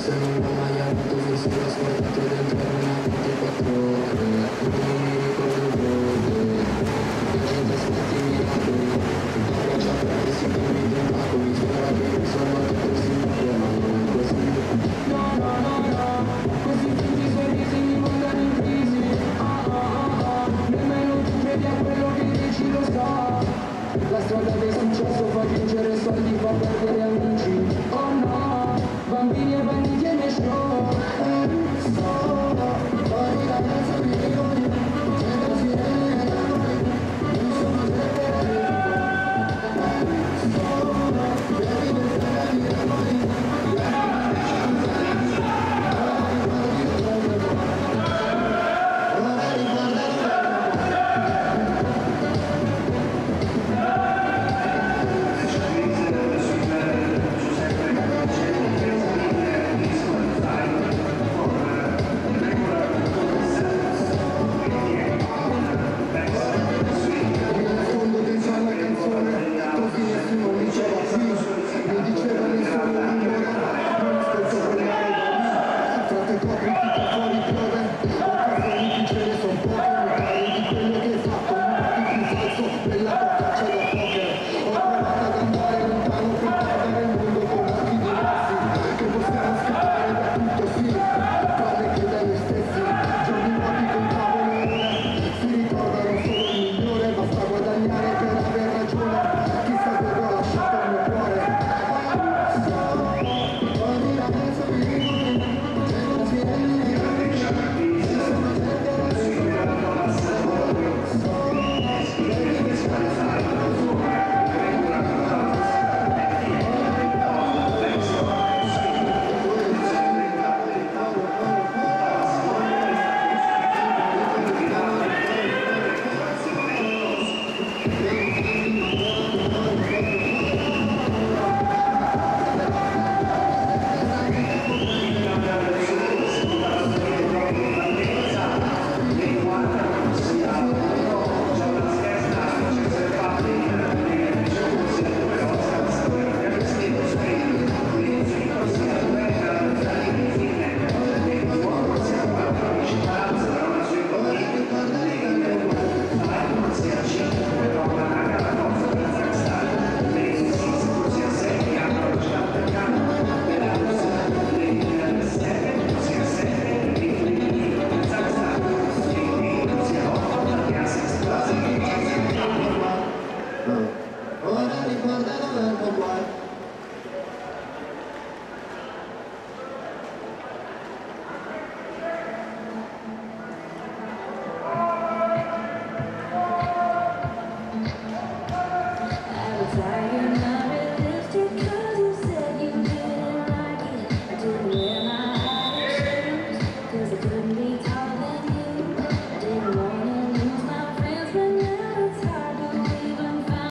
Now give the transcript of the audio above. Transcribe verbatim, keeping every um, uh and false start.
Se non ho mai avuto forse l'ho scordato dentro una ventiquattro ore. Non mi ricordo dove la gente aspetti miracoli, abbraccia aperti si chiami tentacoli. Spera che mi sono tutto simile, ma non è così. No, no, no, no, questi finti sorrisi mi mandano in crisi. Ah, ah, ah, ah, nemmeno tu credi a quello che dici, lo so. La strada del successo fa vincere soldi, fa perdere amici. Oh no, bambini e bambini